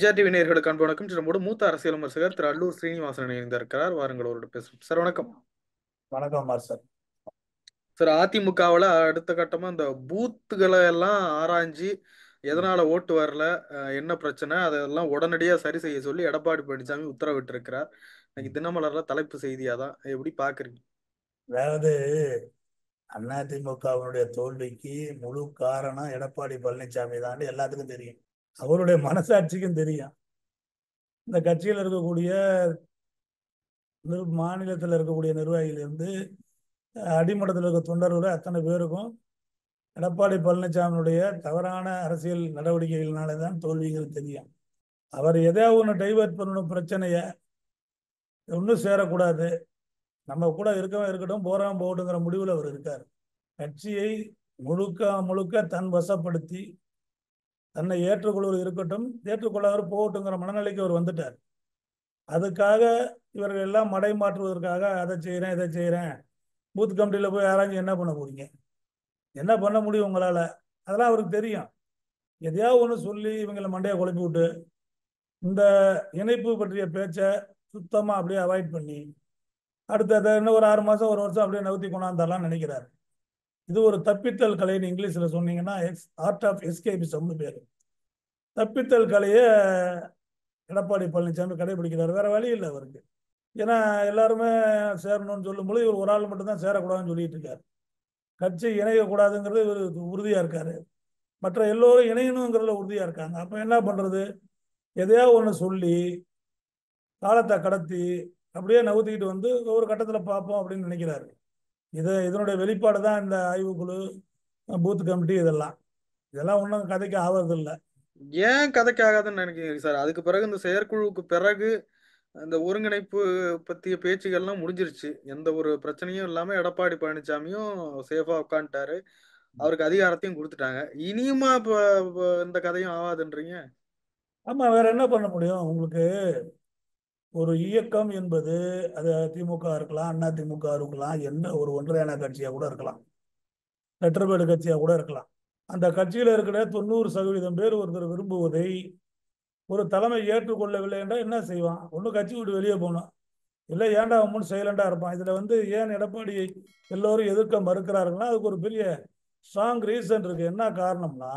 விஜய் நேயர்களுக்கு அன்பு வணக்கம். நம்மோடு மூத்த அரசியல் விமர்சகர் திரு அல்லூர் ஸ்ரீனிவாசன் இணைந்திருக்கிறார். வாருங்கள் அவரோட பேசுவோம். சார் வணக்கம். வணக்கம் சார். சார், அதிமுகவில் அடுத்த கட்டமா இந்த பூத்துகளை எல்லாம் ஆராய்ஞ்சு எதனால ஓட்டு வரல, என்ன பிரச்சனை, அதெல்லாம் உடனடியாக சரி செய்ய சொல்லி எடப்பாடி பழனிசாமி உத்தரவிட்டு இருக்கிறார். இன்னைக்கு தினமலர்ல தலைப்பு செய்தியா தான். எப்படி பாக்குறீங்க? அதாவது அதிமுகவினுடைய தோல்விக்கு முழு காரணம் எடப்பாடி பழனிசாமி தான் எல்லாத்துக்கும் தெரியும். அவருடைய மனசாட்சிக்கும் தெரியும். இந்த கட்சியில் இருக்கக்கூடிய மாநிலத்தில் இருக்கக்கூடிய நிர்வாகியிலிருந்து அடிமட்டத்தில் இருக்க தொண்டர்கள் அத்தனை பேருக்கும் எடப்பாடி பழனிசாமியுடைய தவறான அரசியல் நடவடிக்கைகளினால தான் தோல்விகள் தெரியும். அவர் எதையாவது ஒன்று டைவர்ட் பண்ணணும், பிரச்சனைய ஒன்றும் சேரக்கூடாது, நம்ம கூட இருக்கட்டும், போறாம போகட்டுங்கிற முடிவில் அவர் இருக்கார். கட்சியை முழுக்க தன் வசப்படுத்தி தன்னை ஏற்றுக்கொள்வது இருக்கட்டும், ஏற்றுக்கொள்ளாத போகட்டுங்கிற மனநிலைக்கு அவர் வந்துட்டார். அதுக்காக இவர்கள் எல்லாம் மடை மாற்றுவதற்காக அதை செய்கிறேன் இதை செய்கிறேன், பூத் கமிட்டியில் போய் யாராச்சும் என்ன பண்ண போறீங்க, என்ன பண்ண முடியும் உங்களால்? அதெல்லாம் அவருக்கு தெரியும். எதையாவது ஒன்று சொல்லி இவங்களை மண்டையை குழப்பி விட்டு இந்த இணைப்பு பற்றிய பேச்சை சுத்தமாக அப்படியே அவாய்ட் பண்ணி அடுத்த இன்னும் ஒரு 6 மாதம் 1 வருஷம் அப்படியே நகர்த்தி கொண்டாந்தரலாம் நினைக்கிறார். இது ஒரு தப்பித்தல் கலைன்னு இங்கிலீஷில் சொன்னீங்கன்னா ஆர்ட் ஆஃப் எஸ்கேபிசம்னு பேர். தப்பித்தல் கலையை எடப்பாடி பழனிசாமி கடைபிடிக்கிறார். வேற வழி இல்லை அவருக்கு. ஏன்னா எல்லாருமே சேரணும்னு சொல்லும்போது இவர் ஒரு ஆள் மட்டும்தான் சேரக்கூடாதுன்னு சொல்லிட்டு இருக்காரு. கட்சி இணையக்கூடாதுங்கிறது இவர் உறுதியாக இருக்காரு. மற்ற எல்லோரும் இணையணுங்கிறதுல உறுதியாக இருக்காங்க. அப்போ என்ன பண்ணுறது? எதையாவது ஒன்று சொல்லி காலத்தை கடத்தி அப்படியே நவுத்திக்கிட்டு வந்து ஒரு கட்டத்தில் பார்ப்போம் அப்படின்னு நினைக்கிறாரு. இதனுடைய வெளிப்பாடு தான் இந்த ஆய்வுக்குழு, பூத் கமிட்டி, இதெல்லாம் ஒன்றும் கதைக்கு ஆவறதில்லை. ஏன் கதைக்கு ஆகாதுன்னு நினைக்கிறீங்க சார்? அதுக்கு பிறகு இந்த செயற்குழுவுக்கு பிறகு அந்த ஒருங்கிணைப்பு பற்றிய பேச்சுகள்லாம் முடிஞ்சிருச்சு. எந்த ஒரு பிரச்சனையும் இல்லாமல் எடப்பாடி பழனிசாமியும் சேஃபா உட்காந்துட்டாரு. அவருக்கு அதிகாரத்தையும் கொடுத்துட்டாங்க. இனியுமா இப்போ இந்த கதையும் ஆகாதுன்றீங்க? ஆமாம், வேற என்ன பண்ண முடியும்? உங்களுக்கு ஒரு இயக்கம் என்பது அது திமுக இருக்கலாம், அதிமுக இருக்கலாம், என்ன ஒரு ஒன்றையான கட்சியாக கூட இருக்கலாம், லெட்டர்பேடு கட்சியாக கூட இருக்கலாம். அந்த கட்சியில் இருக்கிற 90% பேர் ஒருத்தர் விரும்புவதை ஒரு தலைமை ஏற்றுக்கொள்ளவில்லை என்றால் என்ன செய்வான்? ஒன்று கட்சி விட்டு வெளியே போகணும், இல்லை ஏன்டா அவன் சைலண்டாக இருப்பான். இதில் ஏன் எடப்பாடி எல்லோரும் எதிர்க்க மறுக்கிறார்கள்னா அதுக்கு ஒரு பெரிய ஸ்ட்ராங் ரீசன் இருக்கு. என்ன காரணம்னா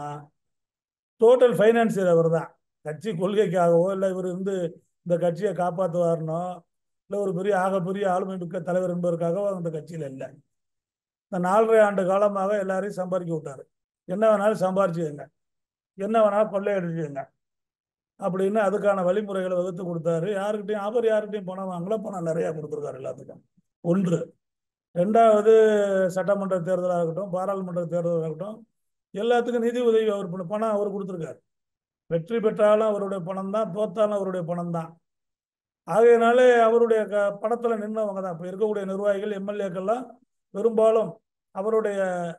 டோட்டல் ஃபைனான்சியர் அவர் தான். கட்சி கொள்கைக்காகவோ இல்லை இவர் இந்த கட்சியை காப்பாற்றுவார்னோ இல்லை ஒரு ஆகப்பெரிய ஆளுமை மிக்க தலைவர் என்பதற்காகவோ அந்த கட்சியில் இல்லை. இந்த 4.5 ஆண்டு காலமாக எல்லாரையும் சம்பாதிக்க விட்டாரு. என்ன வேணாலும் சம்பாரிச்சுங்க, என்ன வேணாலும் கொள்ளையடிச்சுங்க அப்படின்னு அதுக்கான வழிமுறைகளை வகுத்து கொடுத்தாரு. யாருக்கிட்டையும் பணம் வாங்கல, பணம் நிறையா கொடுத்துருக்காரு எல்லாத்துக்கும். ஒன்று. ரெண்டாவது, சட்டமன்ற தேர்தலாக இருக்கட்டும், பாராளுமன்ற தேர்தலாக இருக்கட்டும், எல்லாத்துக்கும் நிதி உதவி அவர் பணம் அவர் கொடுத்துருக்காரு. வெற்றி பெற்றாலும் அவருடைய பணம் தான், தோத்தாலும் அவருடைய பணம் தான். ஆகையினாலே அவருடைய பணத்தில் நின்றவங்க தான் இப்போ இருக்கக்கூடிய நிர்வாகிகள், எம்எல்ஏக்கள்லாம் பெரும்பாலும் அவருடைய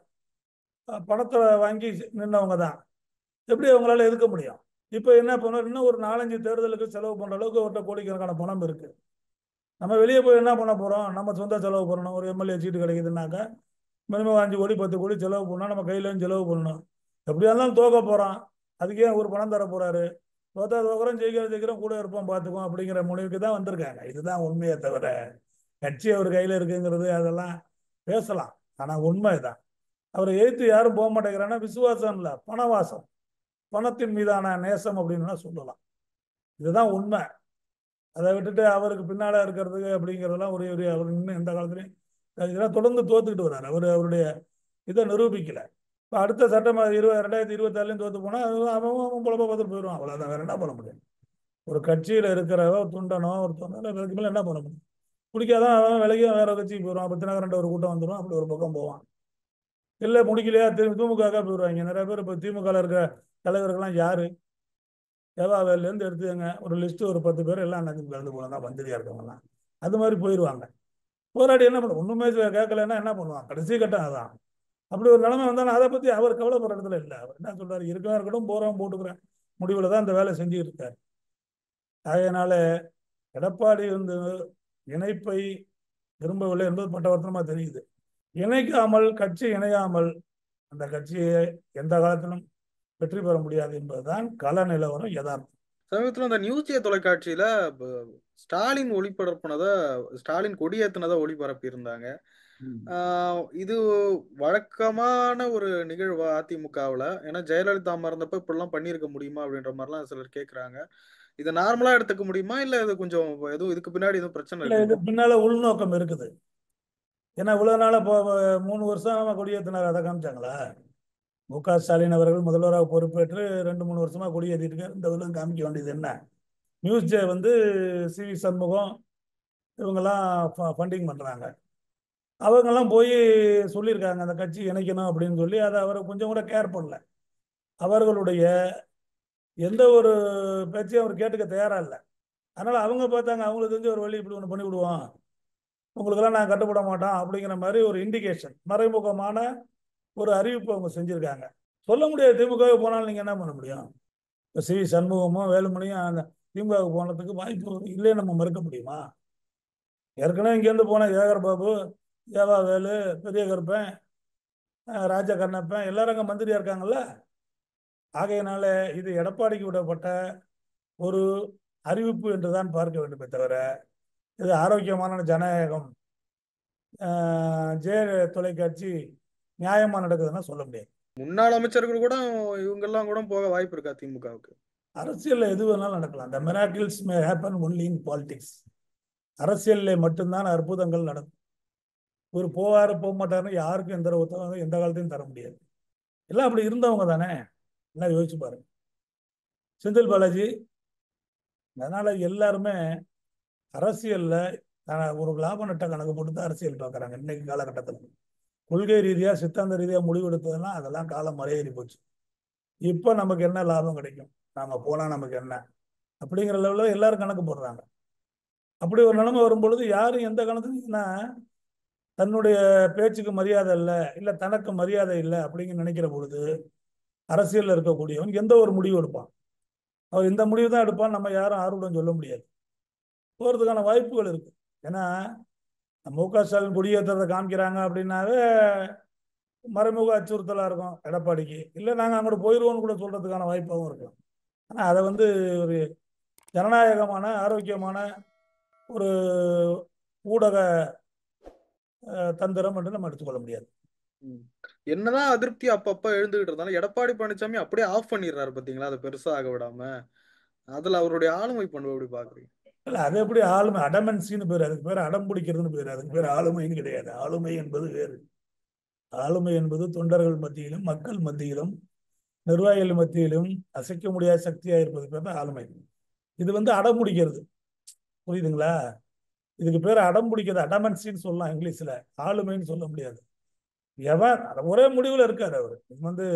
பணத்தை வாங்கி நின்றவங்க தான். எப்படி அவங்களால எதுக்க முடியும்? இப்போ என்ன பண்ணுவோம், இன்னும் ஒரு 4-5 தேர்தலுக்கு செலவு பண்ணுற அளவுக்கு அவர்கிட்ட கோடிக்கணக்கான பணம் இருக்கு. நம்ம வெளியே போய் என்ன பண்ண போகிறோம்? நம்ம சொந்த செலவு பண்ணணும். ஒரு எம்எல்ஏ சீட்டு கிடைக்குதுன்னாக்கா மினிமம் 5 கோடி 10 கோடி செலவு பண்ணணும். நம்ம கையிலேயும் செலவு பண்ணணும். எப்படியா இருந்தாலும் தோக்க போகிறோம், அதுக்கே ஒரு பணம் தர போகிறாரு. தோக்குறோம், ஜெயிக்கிறோம், கூட இருப்போம், பார்த்துக்குவோம் அப்படிங்கிற முடிவுக்கு தான் வந்திருக்காங்க. இதுதான் உண்மையை தவிர கட்சி அவர் கையில் இருக்குங்கிறது அதெல்லாம் பேசலாம், ஆனால் உண்மை தான். அவரை எதிர்த்து யாரும் போக மாட்டேங்கிறான்னா விசுவாசம் இல்லை, பணவாசம், பணத்தின் மீதான நேசம் அப்படின்னு சொல்லலாம். இதுதான் உண்மை. அதை விட்டுட்டு அவருக்கு பின்னால இருக்கிறது அப்படிங்கிறதெல்லாம் அவர் இன்னும் எந்த காலத்துலையும் இதெல்லாம் தொடர்ந்து தோத்துக்கிட்டு வர்றாரு. அவருடைய இதை நிரூபிக்கல. இப்போ அடுத்த சட்டம் 2024 தோத்து போனால் அவன் குழப்ப பார்த்துட்டு போயிடுவான். அவ்வளோதான், வேற என்ன பண்ண முடியும்? ஒரு கட்சியில் இருக்கிறவ துண்டனோ ஒரு தொண்டனுக்கு மேலே என்ன பண்ண முடியும்? பிடிக்காதான் அவன் விலகி வேற கட்சிக்கு போயிடுவான். அப்போ தினகரன் ஒரு கூட்டம் வந்துடும், அப்படி ஒரு பக்கம் போவான். இல்லை முடிக்கலையா திமுக போயிடுவாங்க. நிறைய பேர் இப்போ திமுகவில் இருக்கிற தலைவர்கள்லாம் யாரு? ஏவாவேலேருந்து எடுத்துங்க ஒரு லிஸ்ட்டு, ஒரு 10 பேர் எல்லாம் அண்ணாதிமுக கலந்து போனாங்க, மந்திரியாக இருக்கவங்கலாம். அது மாதிரி போயிடுவாங்க. போராடி என்ன பண்ணுவோம்? ஒன்றுமே கேட்கலன்னா என்ன பண்ணுவான்? கடைசி கட்டம் அதான். அப்படி ஒரு நிலைமை வந்தாலும் அதை பற்றி அவர் கவலைப்படுற இடத்துல இல்லை. அவர் என்ன சொல்றாரு? இருக்கட்டும், போகிறோம், போட்டுக்கிறேன் முடிவில் தான் இந்த வேலை செஞ்சுக்கிட்டு இருக்காரு. அதனால எடப்பாடி இணைப்பை விரும்பவில்லை என்பது பட்டவர்த்தனமாக தெரியுது. இணைக்காமல், கட்சி இணையாமல் அந்த கட்சியை எந்த காலத்திலும் வெற்றி பெற முடியாது என்பதுதான் கள நிலவரம், யதார்த்தம். சமீபத்துல அந்த நியூஸ் ஜே தொலைக்காட்சியில ப- ஸ்டாலின் ஒளிபரப்புனத ஸ்டாலின் கொடியேத்துனதை ஒளிபரப்பி இருந்தாங்க. ம். இது வழக்கமான ஒரு நிகழ்வு அதிமுகவுல. ஏன்னா ஜெயலலிதா அம்மா இருந்தப்ப இப்படிலாம் பண்ணியிருக்க முடியுமா அப்படின்ற மாதிரிலாம் சிலர் கேட்குறாங்க. இதை நார்மலா எடுத்துக்க முடியுமா, இல்ல இது கொஞ்சம் எதுவும் இதுக்கு பின்னாடி எதுவும் பிரச்சனை இல்ல, இது இருக்குங்களா? பின்னால உள்நோக்கம் இருக்குது. ஏன்னா இவ்வளவு நாளா இப்போ 3 வருஷம் நம்ம கொடியேற்றினார், அதை காமிச்சாங்களா? மு.க. ஸ்டாலின் அவர்கள் முதல்வராக பொறுப்பேற்று 2 3 வருஷமா கொடியேற்றிட்டு இருக்காரு. இந்த இதெல்லாம் காமிக்க வேண்டியது என்ன? நியூஸ் ஜே வந்து சி.வி. சண்முகம் இவங்கெல்லாம் ஃபண்டிங் பண்றாங்க. அவங்கெல்லாம் போய் சொல்லியிருக்காங்க அந்த கட்சி இணைக்கணும் அப்படின்னு சொல்லி, அதை அவர் கொஞ்சம் கூட கேர் பண்ணல. அவர்களுடைய எந்த ஒரு பேச்சையும் அவர் கேட்டுக்க தயாரா இல்லை. அதனால அவங்க பார்த்தாங்க, அவங்களுக்கு தெரிஞ்ச ஒரு வழி இப்படி ஒன்று பண்ணி விடுவோம், உங்களுக்கெல்லாம் நான் கட்டுப்பட மாட்டோம் அப்படிங்கிற மாதிரி ஒரு இண்டிகேஷன், மறைமுகமான ஒரு அறிவிப்பு அவங்க செஞ்சிருக்காங்க. சொல்ல முடியாது. திமுகவுக்கு போனாலும் நீங்க என்ன பண்ண முடியும்? இப்போ சி.வி. சண்முகமும் வேலுமணியும் அந்த திமுகவுக்கு போனதுக்கு வாய்ப்பு இல்லைன்னு நம்ம மறுக்க முடியுமா? ஏற்கனவே இங்கேருந்து போன ஏகர் பாபு, ஏவா வேலு, பெரிய கருப்பன், ராஜா கண்ணப்பன் எல்லாரும் அங்கே மந்திரியா இருக்காங்கல்ல. ஆகையினால இது எடப்பாடிக்கு விடப்பட்ட ஒரு அறிவிப்பு என்றுதான் பார்க்க வேண்டுமே தவிர, இது ஆரோக்கியமான ஜனநாயகம், ஜே தொலைக்காட்சி நியாயமா நடக்குதுன்னா சொல்ல முடியாது. முன்னாள் அமைச்சர்கள் கூட இவங்கெல்லாம் கூட போக வாய்ப்பு இருக்கா திமுகவுக்கு? அரசியல்ல எது வேணாலும் நடக்கலாம். The miracles may happen only in politics. அரசியலில் மட்டும்தான் அற்புதங்கள் நடக்கும். ஒரு போவாரு போக மாட்டாருன்னு யாருக்கும் எந்த உத்தரவும் எந்த காலத்தையும் தர முடியாது. எல்லாம் அப்படி இருந்தவங்க தானே. எல்லாம் யோசிச்சு பாருங்க. செந்தில் பாலாஜி. அதனால எல்லாருமே அரசியல்ல ஒரு லாப நட்ட கணக்கு போட்டு தான் அரசியல் பார்க்குறாங்க இன்னைக்கு காலகட்டத்தில். கொள்கை ரீதியா சித்தாந்த ரீதியா முடிவெடுத்ததெல்லாம் அதெல்லாம் காலம் மறையேறி போச்சு. இப்போ நமக்கு என்ன லாபம் கிடைக்கும், நாம போனா நமக்கு என்ன, அப்படிங்கிற லெவலில் எல்லாரும் கணக்கு போடுறாங்க. அப்படி ஒரு நிலைமை வரும்பொழுது யாரும் எந்த காலத்துலன்னா தன்னுடைய பேச்சுக்கு மரியாதை இல்லை, இல்லை தனக்கு மரியாதை இல்லை அப்படிங்கிற நினைக்கிற பொழுது அரசியலில் இருக்கக்கூடியவன் எந்த ஒரு முடிவு எடுப்பான். அவர் இந்த முடிவு தான் எடுப்பான், நம்ம யாரும் ஆர்வம் சொல்ல முடியாது. போகிறதுக்கான வாய்ப்புகள் இருக்கு. ஏன்னா மு.க. ஸ்டாலின் கொடியேற்றத்தை காமிக்கிறாங்க அப்படின்னாவே மறைமுக அச்சுறுத்தலாக இருக்கும் எடப்பாடிக்கு. இல்லை நாங்கள் அங்கிட்டு போயிடுவோம்னு கூட சொல்றதுக்கான வாய்ப்பாகவும் இருக்கும். ஆனால் அதை வந்து ஒரு ஜனநாயகமான ஆரோக்கியமான ஒரு ஊடக தந்திரம் என்று நம்ம எடுத்துக்கொள்ள முடியாது. ம். என்னதான் அதிருப்தி அப்பப்ப எழுந்துகிட்டு இருந்தாலும் எடப்பாடி பழனிசாமி அப்படியே ஆஃப் பண்ணிடுறாரு பாத்தீங்களா, அதை பெருசா ஆக விடாம. அதுல அவருடைய ஆளுமை பண்பு எப்படி பாக்குறீங்க? இல்லை, அது எப்படி ஆளுமை? அடமன்சின்னு பேர், அதுக்கு பேர் அடம் பிடிக்கிறதுன்னு பேர், அதுக்கு பேர் ஆளுமைன்னு கிடையாது. ஆளுமை என்பது வேறு. ஆளுமை என்பது தொண்டர்கள் மத்தியிலும் மக்கள் மத்தியிலும் நிர்வாகிகள் மத்தியிலும் அசைக்க முடியாத சக்தியாக இருப்பது பேர் தான் ஆளுமை. இது வந்து அடம் பிடிக்கிறது. புரியுதுங்களா? இதுக்கு பேர் அடம் பிடிக்கிறது, அடமன்சின்னு சொல்லலாம் இங்கிலீஷ்ல. ஆளுமைன்னு சொல்ல முடியாது. எவன் ஒரே முடிவில் இருக்காரு அவர். இது வந்து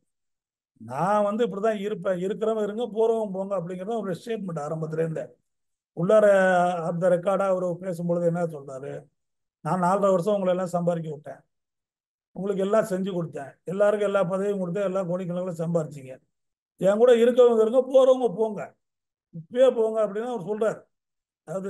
நான் வந்து இப்படிதான் இருப்பேன், இருக்கிறவங்க இருங்க, போறவங்க போங்க அப்படிங்கிறத ஒரு ஸ்டேட்மெண்ட் ஆரம்பத்துல இருந்தேன். உள்ளார அந்த ரெக்கார்டா அவர் பேசும்பொழுது என்ன சொல்றாரு? நான் 4.5 வருஷம் உங்களை எல்லாம் சம்பாதிக்க விட்டேன், உங்களுக்கு எல்லாம் செஞ்சு கொடுத்தேன், எல்லாருக்கும் எல்லா பதவியும் கொடுத்தேன், எல்லா கோடிக்கணக்கில் சம்பாரிச்சிங்க, என் கூட இருக்கவங்க இருங்க, போறவங்க போங்க, இப்பயே போங்க அப்படின்னு அவர் சொல்றாரு. அதாவது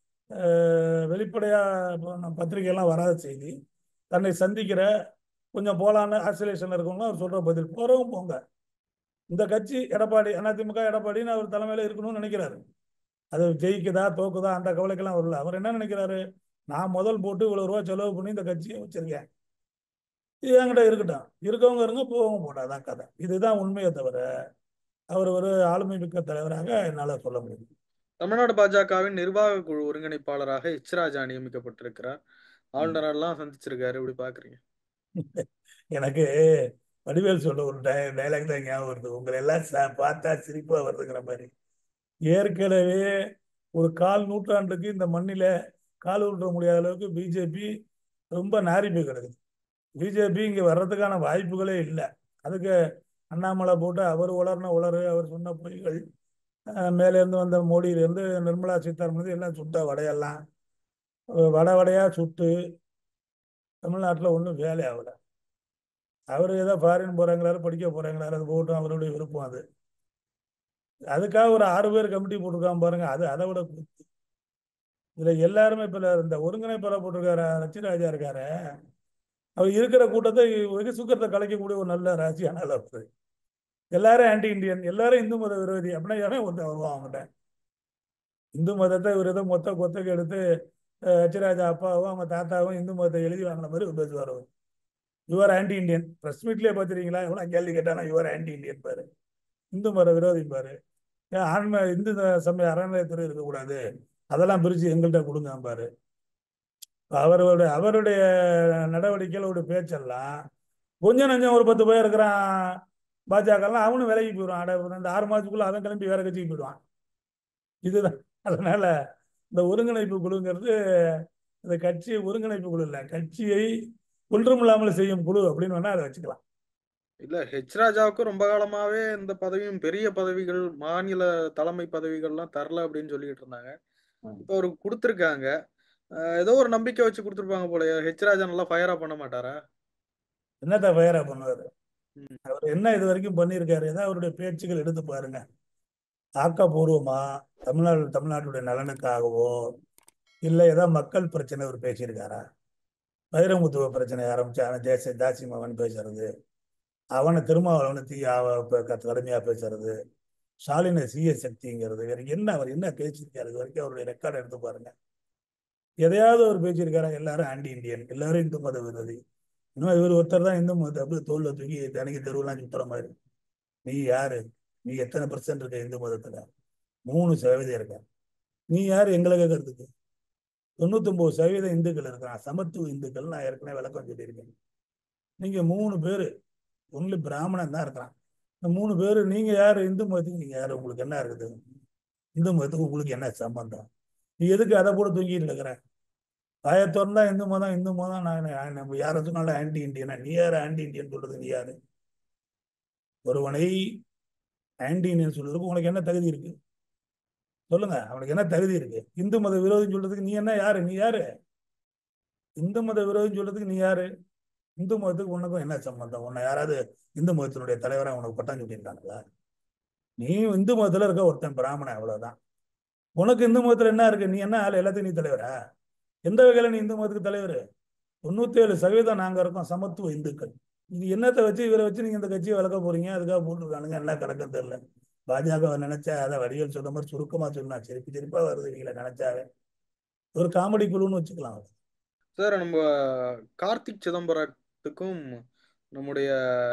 வெளிப்படையா நம்ம பத்திரிகையெல்லாம் வராத செய்தி, தன்னை சந்திக்கிற கொஞ்சம் போலான்னு ஆசோலேஷன்ல இருக்கவங்க அவர் சொல்ற பதில், போறவங்க போங்க. இந்த கட்சி எடப்பாடி, அதிமுக எடப்பாடின்னு அவர் தலைமையில இருக்கணும்னு நினைக்கிறாரு. அது ஜெயிக்குதா தோக்குதா அந்த கவலைக்கெல்லாம் வரல. அவர் என்ன நினைக்கிறாரு? நான் முதல் போட்டு இவ்வளவு ரூபா செலவு பண்ணி இந்த கட்சியை வச்சிருக்கேன், இது என்கிட்ட இருக்கட்டும், இருக்கவங்க இருங்க, போவங்க போட்டாதான் கதை. இதுதான் உண்மையை தவிர அவர் ஒரு ஆளுமை மிக்க தலைவராக என்னால் சொல்ல முடியும். தமிழ்நாடு பாஜகவின் நிர்வாக குழு ஒருங்கிணைப்பாளராக எச் ராஜா நியமிக்கப்பட்டிருக்கிறார். ம். ஆளுநரெல்லாம் சந்திச்சிருக்காரு. எப்படி பாக்குறீங்க? எனக்கு வடிவேல் சொல்ல ஒரு டைலாக் தான் ஞாபகம் வருது, உங்களை எல்லாம் பார்த்தா சிரிப்பா வருதுங்கிற மாதிரி. ஏற்கனவே ஒரு 1/4 நூற்றாண்டுக்கு இந்த மண்ணில கால் ஊன்ற முடியாத அளவுக்கு பிஜேபி ரொம்ப நாரி போய் கிடக்குது. பிஜேபி இங்கே வர்றதுக்கான வாய்ப்புகளே இல்லை. அதுக்கு அண்ணாமலை போட்டு அவர் உளர்ன உளறு, அவர் சொன்ன பொய்கள், மேலேருந்து வந்த மோடியிலேருந்து நிர்மலா சீதாராமன் எல்லாம் சுட்ட வடையெல்லாம் வடை வடையா சுட்டு தமிழ்நாட்டில் ஒன்றும் வேலை ஆகலை. அவர் ஏதோ ஃபாரின் போகிறாங்கிறாரு, படிக்க போகிறாங்கிறாரு, அது போட்டும், அவருடைய விருப்பம் அது. அதுக்காக ஒரு 6 பேர் கமிட்டி போட்டிருக்காம பாருங்க, அது அதை விட கூத்து. இதுல எல்லாருமே இப்ப இந்த ஒருங்கிணைப்பாளர் போட்டிருக்காரு ரச்சிராஜா இருக்காரு, அவர் இருக்கிற கூட்டத்தை வெகு சுக்கரத்தை கலைக்கக்கூடிய ஒரு நல்ல ராசியான அவர். எல்லாரும் ஆன்டி இந்தியன், எல்லாரும் இந்து மத விரோதி அப்படின்னா எவன் ஒருத்தன் வருவான் அவங்ககிட்ட? இந்து மதத்தை ஒரு இதை மொத்த கொத்தக்கு எடுத்து ஹெச்ராஜா அப்பாவும் அவங்க தாத்தாவும் இந்து மதத்தை எழுதி வாங்கின மாதிரி பேசுவார் அவர். Your anti Indian. பிரஸ் மீட்லேயே பார்த்துருக்கீங்களா? எவ்வளோ கேள்வி கேட்டானா யுவர் ஆன்டி இந்தியன் பாரு, இந்து மத விரோதி பாரு. ஏன் ஆன்ம இந்து சமய அறநிலையத்துறை இருக்கக்கூடாது, அதெல்லாம் பிரித்து எங்கள்கிட்ட கொடுங்க பாரு. அவருடைய அவருடைய நடவடிக்கைகளோட பேச்செல்லாம் கொஞ்சம் நஞ்சம் ஒரு 10 பேர் இருக்கிறான் பாஜகலாம், அவனும் விலகி போயிடுவான். இந்த 6 மாதத்துக்குள்ள அவன் கிளம்பி வேற கட்சிக்கு போயிடுவான். இதுதான். அதனால இந்த ஒருங்கிணைப்பு குழுங்கிறது இந்த கட்சி ஒருங்கிணைப்பு குழு இல்லை, கட்சியை ஒன்றுமில்லாமல் செய்யும் குழு அப்படின்னு வேணா அதை வச்சுக்கலாம். இல்ல ஹெச் ராஜாவுக்கும் ரொம்ப காலமாவே இந்த பதவியும் பெரிய பதவிகள் மாநில தலைமை பதவிகள்லாம் தரல அப்படின்னு சொல்லிட்டு இருந்தாங்க. இப்போ அவருக்கு கொடுத்துருக்காங்க. ஏதோ ஒரு நம்பிக்கை வச்சு கொடுத்துருப்பாங்க போல. ஹெச் ராஜா நல்லா ஃபயரா பண்ண மாட்டாரா? என்னத்த ஃபயரா பண்ணுவாரு? ம். அவர் என்ன இது வரைக்கும் பண்ணியிருக்காரு? ஏதாவது அவருடைய பேச்சுகள் எடுத்து பாருங்க. ஆக்கப்பூர்வமா தமிழ்நாட்டுடைய நலனுக்காகவோ இல்லை ஏதாவது மக்கள் பிரச்சனை அவர் பேசியிருக்காரா? வைரமுத்துவ பிரச்சனை ஆரம்பிச்சு அவன் தாசி மகன் பேசுறது, அவனை திருமாவளவனை கடுமையா பேசுறது, ஸ்டாலினை சீய சக்திங்கிறது, வேற என்ன அவர் என்ன பேசியிருக்காரு இது வரைக்கும்? அவருடைய ரெக்கார்டை எடுத்து பாருங்க. எதையாவது அவர் பேசியிருக்காரா? எல்லாரும் ஆன்டி இந்தியன், எல்லாரும் இந்து மத விரோதி. இன்னும் இவர் ஒருத்தர் தான் இந்து மதத்தை அப்படியே தோல்ல தூக்கி தனிக்கு தெருவெல்லாம் சுத்துற மாதிரி. நீ யாரு? நீ எத்தனை % இருக்க இந்து மதத்துல? 3% இருக்க. நீ யாரு எங்களை கேட்கறதுக்கு? 99% இந்துக்கள் இருக்கிறான், சமத்துவ இந்துக்கள். நான் ஏற்கனவே விளக்கம் சொல்லியிருக்கேன். நீங்க 3 பேர் ஒன்லி பிராமணன் தான் இருக்கிறான். இந்த 3 பேர் நீங்க யாரு? இந்து மதத்துக்கு நீங்க யாரு? உங்களுக்கு என்ன இருக்குது? இந்து மதத்துக்கு உங்களுக்கு என்ன சம்பந்தம்? நீ எதுக்கு அதை கூட தூங்கிட்டு இருக்கிற? ஆயத்தோர்ந்தா இந்து மதம், இந்து மதம். நான் யாரை சொன்னாலும் ஆன்டி இண்டியனா? நீ யாரு ஆன்டி இண்டியன் சொல்றது? நீ யாரு? ஒருவனை ஆன்டி இண்டியன் சொல்றதுக்கு உனக்கு என்ன தகுதி இருக்கு? சொல்லுங்க, அவனுக்கு என்ன தகுதி இருக்கு? இந்து மத விரோதம் சொல்றதுக்கு நீ என்ன யாரு? நீ யாரு? இந்து மத விரோதம் சொல்றதுக்கு நீ யாரு? இந்து மதத்துக்கு உனக்கும் என்ன சம்பந்தம்? உன்னை யாராவது இந்து மதத்தினுடைய தலைவரை உனக்கு பட்டம் சொல்லியிருக்காங்களா? நீ இந்து மதத்துல இருக்க ஒருத்தன் பிராமணன், அவ்வளவுதான். உனக்கு இந்து மதத்துல என்ன இருக்கு? நீ என்ன ஆள்? எல்லாத்தையும் நீ தலைவரா? எந்த வகையில நீ இந்து மதத்துக்கு தலைவர்? 97% நாங்க இருக்கோம் சமத்துவ இந்துக்கள். இது என்னத்தை வச்சு இவரை வச்சு நீங்க இந்த கட்சியை வளர்க்க போறீங்க? அதுக்காக போட்டுருக்கானுங்க, என்ன கணக்குன்னு தெரியல. பாஜக நினைச்சா அதை வடிவேல் சொன்ன மாதிரி சுருக்கமா சொன்னா சிரிப்பு சிரிப்பா வருது. இவங்களை நினைச்சாவே ஒரு காமெடி குழுன்னு வச்சுக்கலாம். சார், நம்ம கார்த்திக் சிதம்பரத்துக்கும் நம்முடைய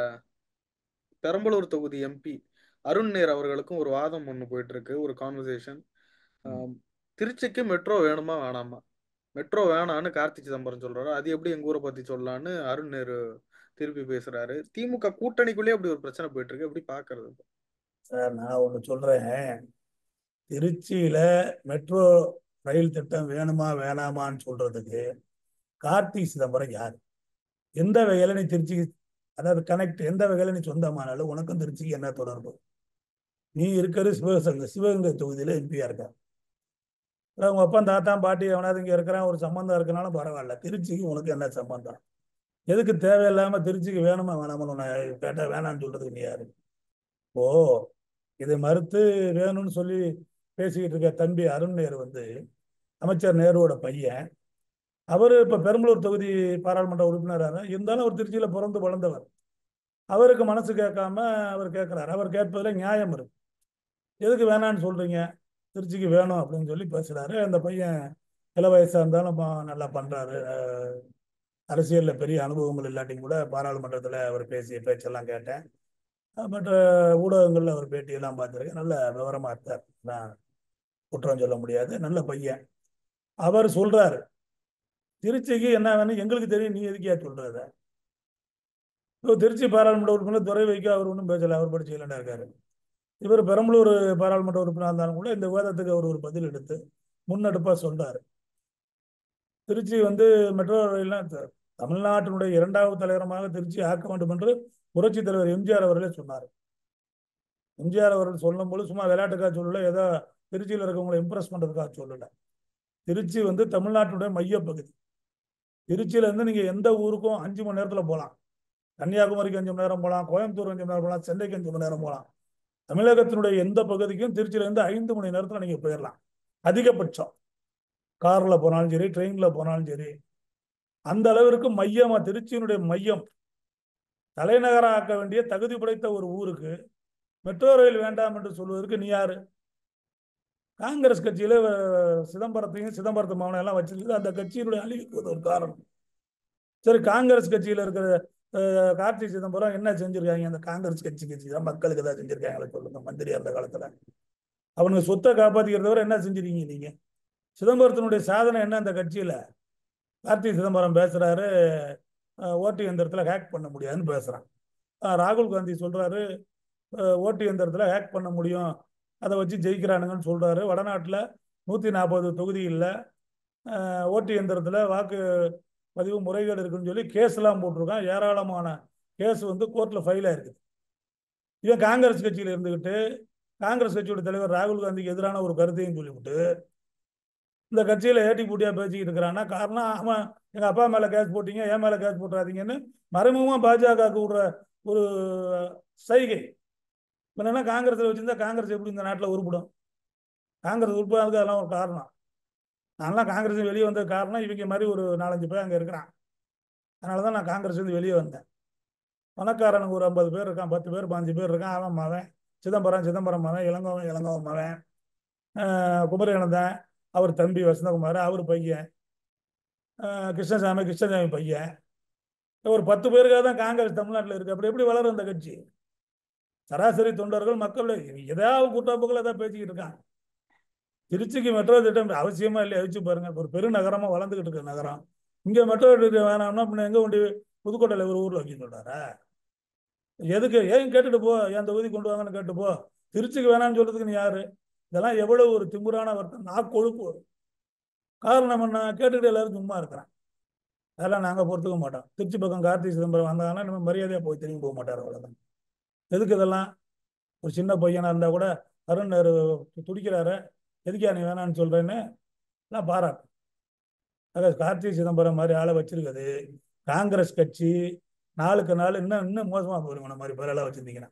பெரம்பலூர் தொகுதி எம்பி அருண் நேர் அவர்களுக்கும் ஒரு வாதம் ஒன்று போயிட்டு இருக்கு, ஒரு கான்வர்சேஷன். திருச்சிக்கு மெட்ரோ வேணுமா வேணாமா? மெட்ரோ வேணான்னு கார்த்திக் சிதம்பரம் சொல்றாரு. அது எப்படி எங்க ஊரை பத்தி சொல்லலான்னு அருண் நேரு திருப்பி பேசுறாரு. திமுக கூட்டணிக்குள்ளேயே அப்படி ஒரு பிரச்சனை போயிட்டு இருக்கு, எப்படி பாக்குறது? சார் நான் ஒன்று சொல்றேன். திருச்சியில மெட்ரோ ரயில் திட்டம் வேணுமா வேணாமான்னு சொல்றதுக்கு கார்த்திக் சிதம்பரம் யார்? எந்த வகையில நீ திருச்சி, அதாவது கனெக்ட், எந்த வகையில நீ சொந்தமானாலும் உனக்கும் திருச்சிக்கு என்ன தொடர்பு? நீ இருக்கிறது சிவகங்கை தொகுதியில எம்பியா இருக்க. உங்க அப்பா தாத்தா பாட்டி எவனாவது இங்க இருக்கிறான், ஒரு சம்பந்தம் இருக்கனாலும் பரவாயில்ல. திருச்சிக்கு உனக்கு என்ன சம்பந்தம்? எதுக்கு தேவையில்லாம திருச்சிக்கு வேணுமா வேணாமா உன்னை கேட்டா வேணான்னு சொல்றதுக்கு நீ யாரு? ஓ, இதை மறுத்து வேணும்னு சொல்லி பேசிக்கிட்டு இருக்க தம்பி அருண் நேரு அமைச்சர் நேருவோட பையன். அவர் இப்ப பெரம்பலூர் தொகுதி பாராளுமன்ற உறுப்பினராக இருந்தாலும் அவர் திருச்சியில பிறந்து வளர்ந்தவர். அவருக்கு மனசு கேட்காம அவர் கேட்கிறார். அவர் கேட்பதுல நியாயம் இருக்கு. எதுக்கு வேணான்னு சொல்றீங்க? திருச்சிக்கு வேணும் அப்படின்னு சொல்லி பேசுறாரு. அந்த பையன் இள வயசா இருந்தாலும் நல்லா பண்றாரு. அரசியல்ல பெரிய அனுபவங்கள் இல்லாட்டியும் கூட பாராளுமன்றத்தில் அவர் பேசிய பேச்செல்லாம் கேட்டேன். மற்ற ஊடகங்கள்ல அவர் பேட்டியெல்லாம் பார்த்துருக்கேன். நல்ல விவரமா இருக்கார், நான் குற்றம் சொல்ல முடியாது. நல்ல பையன். அவர் சொல்றாரு திருச்சிக்கு என்ன வேணும் எங்களுக்கு தெரியும், நீ எதுக்கியா சொல்றத? திருச்சி பாராளுமன்ற உறுப்பினர் துரை வைக்க அவர் ஒன்றும் பேசல, அவர் படிச்சு இல்லைன்னா இருக்காரு. இவர் பெரம்பலூர் பாராளுமன்ற உறுப்பினர் இருந்தாலும் கூட இந்த விவாதத்துக்கு அவர் ஒரு பதில் எடுத்து முன்னெடுப்பா சொல்றாரு. திருச்சி மெட்ரோ ரயில்லாம் தமிழ்நாட்டினுடைய 2வது தலைவரமாக திருச்சி ஆக்க வேண்டும் என்று புரட்சி தலைவர் எம்ஜிஆர் அவர்களே சொன்னார். எம்ஜிஆர் அவர்கள் சொல்லும் போது சும்மா விளையாட்டுக்காக சொல்லல, ஏதோ திருச்சியில் இருக்கவங்களை இம்ப்ரெஸ் பண்றதுக்காக சொல்லல. திருச்சி தமிழ்நாட்டினுடைய மையப்பகுதி. திருச்சியில இருந்து நீங்க எந்த ஊருக்கும் 5 மணி நேரத்துல போகலாம். கன்னியாகுமரிக்கு 5 மணி நேரம் போகலாம், கோயம்புத்தூர் 5 மணி நேரம் போகலாம், சென்னைக்கு 5 மணி நேரம் போகலாம். தமிழகத்தினுடைய எந்த பகுதிக்கும் திருச்சியில இருந்து 5 மணி நேரத்துல நீங்க போயிடலாம் அதிகபட்சம். கார்ல போனாலும் சரி, ட்ரெயின்ல போனாலும் சரி. அந்த அளவிற்கு மையமா திருச்சியினுடைய மையம் தலைநகராக்க வேண்டிய தகுதி படைத்த ஒரு ஊருக்கு மெட்ரோ ரயில் வேண்டாம் என்று சொல்வதற்கு நீ யாரு? காங்கிரஸ் கட்சியில சிதம்பரத்தையும் சிதம்பரத்து மகனை எல்லாம் வச்சிருக்கு. அந்த கட்சியினுடைய அழிவுக்கு ஒரு காரணம். சரி, காங்கிரஸ் கட்சியில இருக்கிற கார்த்தி சிதம்பரம் என்ன செஞ்சிருக்காங்க? அந்த காங்கிரஸ் கட்சி தான் மக்களுக்கு ஏதாவது செஞ்சிருக்காங்களே சொல்லுங்க. மந்திரியா இருந்த காலத்துல அவனுக்கு சொத்தை காப்பாத்திக்கிறத விட என்ன செஞ்சிருக்கீங்க நீங்க? சிதம்பரத்தினுடைய சாதனை என்ன? அந்த கட்சியில கார்த்தி சிதம்பரம் பேசுறாரு, ஓட்டு எந்திரத்தில் ஹேக் பண்ண முடியாதுன்னு பேசுறான். ராகுல் காந்தி சொல்றாரு, ஓட்டு எந்திரத்தில் ஹேக் பண்ண முடியும், அதை வச்சு ஜெயிக்கிறானுங்கன்னு சொல்றாரு. வடநாட்டில் 140 தொகுதிகளில் ஓட்டு எந்திரத்தில் வாக்கு பதிவு முறைகேடு இருக்குன்னு சொல்லி கேஸ்லாம் போட்டிருக்கான். ஏராளமான கேஸ் வந்து கோர்ட்டில் ஃபைல் ஆயிருக்குது. இவன் காங்கிரஸ் கட்சியில் இருந்துக்கிட்டு காங்கிரஸ் கட்சியோட தலைவர் ராகுல் காந்திக்கு எதிரான ஒரு கருத்தையும் சொல்லிவிட்டு இந்த கட்சியில் ஏட்டி பூட்டியா பேசிக்கிட்டு இருக்கிறான்னா காரணம் அவன் எங்கள் அப்பா மேலே கேஸ் போட்டீங்க, என் மேலே கேஸ் போட்டுறாதீங்கன்னு மறைமுகமாக பாஜகவுக்கு விடுற ஒரு சைகை. என்னன்னா காங்கிரஸில் வச்சிருந்தா காங்கிரஸ் எப்படி இந்த நாட்டில் உருப்பிடும்? காங்கிரஸ் உருப்பாதுக்கு அதெல்லாம் ஒரு காரணம். நான்லாம் காங்கிரஸ் வெளியே வந்த காரணம் இவங்க மாதிரி ஒரு 4-5 பேர் அங்கே இருக்கிறான். அதனால தான் நான் காங்கிரஸ் வந்து வெளியே வந்தேன். பணக்காரனுக்கு ஒரு 50 பேர் இருக்கான், 10 பேர் 15 பேர் இருக்கான். அவன் மவன் சிதம்பரம் மவன், இளங்கோவன் மவன், குமரேனந்தன் அவர் தம்பி வசந்தகுமார், அவர் பையன் கிருஷ்ணசாமி பையன், ஒரு 10 பேருக்காக தான் காங்கிரஸ் தமிழ்நாட்டில் இருக்கு. அப்படி எப்படி வளரும் அந்த கட்சி? சராசரி தொண்டர்கள் மக்கள் ஏதாவது கூட்டாப்புகள் ஏதாவது பேசிக்கிட்டு இருக்காங்க. திருச்சிக்கு மெட்ரோ திட்டம் அவசியமா இல்லையா? யோசிச்சு பாருங்க. ஒரு பெருநகரமா வளர்ந்துகிட்டு இருக்க நகரம், இங்க மெட்ரோ திட்டம் வேணாம்னா எங்க கொண்டு புதுக்கோட்டையில் ஒரு ஊர்ல வைக்க சொல்றாரா? எதுக்கு? ஏன் கேட்டுட்டு போ, என் தொகுதி கொண்டு வாங்கன்னு கேட்டு போ. திருச்சிக்கு வேணாம்னு சொல்றதுக்கு நீ யாரு? இதெல்லாம் எவ்வளவு ஒரு திமுறான வருத்தம், நான் கொழுப்பு. காரணம் என்ன? கேட்டுக்கிட்டு எல்லாரும் சும்மா இருக்கிறான். அதெல்லாம் நாங்கள் பொறுத்துக்க மாட்டோம். திருச்சி பக்கம் கார்த்தி சிதம்பரம் வந்தாங்கன்னா நம்ம மரியாதையாக போய் திரும்பி போக மாட்டார். அவ்வளோதான். எதுக்கு இதெல்லாம்? ஒரு சின்ன பையனாக இருந்தால் கூட அருண் துடிக்கிறாரு, எதுக்கா நீ வேணான்னு சொல்கிறேன்னு எல்லாம் பாராட்டு. கார்த்தி சிதம்பரம் மாதிரி ஆளை வச்சிருக்குது காங்கிரஸ் கட்சி. நாளுக்கு நாள் இன்னும் மோசமாக போயிருங்க. இந்த மாதிரி பேரெல்லாம் வச்சுருந்தீங்கன்னா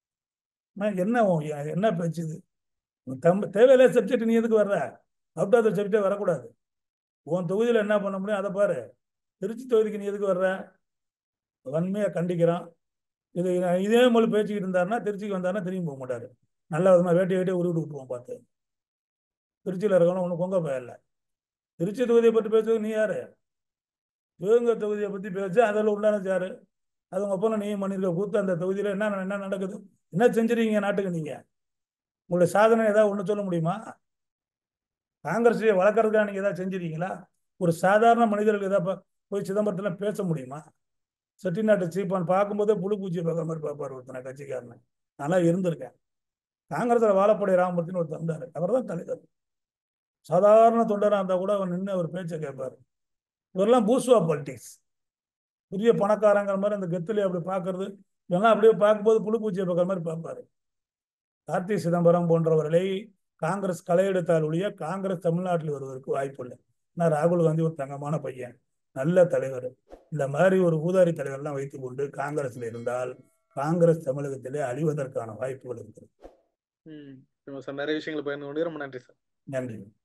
என்ன பேச்சுது? தேவையில்லை சப்ஜெக்ட் நீ எதுக்கு வர்ற? அவுட் ஆஃப் த சப்ஜெக்டே வரக்கூடாது. உன் தொகுதியில் என்ன பண்ண முடியும் அதை பாரு. திருச்சி தொகுதிக்கு நீ எதுக்கு வர்ற? வன்மையாக கண்டிக்கிறான். இதே மொழி பேச்சுக்கிட்டு இருந்தாருன்னா திருச்சிக்கு வந்தாருன்னா திரும்பி போக மாட்டாரு. நல்ல விதமாக வேட்டியை உருவிட்டு விட்டுருவோம் பார்த்து. திருச்சியில் இருக்கணும் ஒன்றும் கொங்க போயிடல. திருச்சி தொகுதியை பற்றி பேசுறது நீ யாரு? சிவகங்கை தொகுதியை பற்றி பேச அதில் உள்ளான யாரு? அது உங்க அப்போ நீயும் பண்ணிருக்க கூத்து. அந்த தொகுதியில் என்ன நடக்குது? என்ன செஞ்சிருக்கீங்க நாட்டுக்கு? நீங்க உங்களுடைய சாதனை ஏதாவது ஒன்று சொல்ல முடியுமா? காங்கிரஸ் வளர்க்கறதுக்காக நீங்க ஏதாவது செஞ்சிருக்கீங்களா? ஒரு சாதாரண மனிதர்கள் ஏதாவது போய் சிதம்பரத்தில் பேச முடியுமா? செட்டிநாட்டு சீப்பான் பார்க்கும்போதே புழு பூச்சியை பார்க்குற மாதிரி பார்ப்பார் ஒருத்தனை கட்சிக்காரனை. நல்லா இருந்திருக்கேன். காங்கிரஸில் வாழப்படைய ராமமூர்த்தின்னு ஒருத்தர் இருந்தார். அவர் தான் தலைவர். சாதாரண தொண்டராக இருந்தால் கூட அவர் நின்று அவர் பேச்சை கேட்பார். இவரெல்லாம் பூஸ்வா பாலிட்டிக்ஸ், பெரிய பணக்காரங்கிற மாதிரி அந்த கெத்துலேயே அப்படி பார்க்கறது. இதெல்லாம் அப்படியே பார்க்கும்போது புழு பூச்சியை பார்க்குற மாதிரி பார்ப்பாரு. கார்த்தி சிதம்பரம் போன்றவர்களை காங்கிரஸ் களையெடுத்தால் ஒழிய காங்கிரஸ் தமிழ்நாட்டில் வருவதற்கு வாய்ப்பு இல்லை. நான் ராகுல் காந்தி ஒரு தங்கமான பையன், நல்ல தலைவர். இந்த மாதிரி ஒரு ஊதாரி தலைவர்லாம் வைத்துக் கொண்டு காங்கிரஸ்ல இருந்தால் காங்கிரஸ் தமிழகத்திலே அழிவதற்கான வாய்ப்புகள் இருக்கிறது. சார், நிறைய விஷயங்களை பகிர்ந்து கொண்டு ரொம்ப நன்றி சார். நன்றி.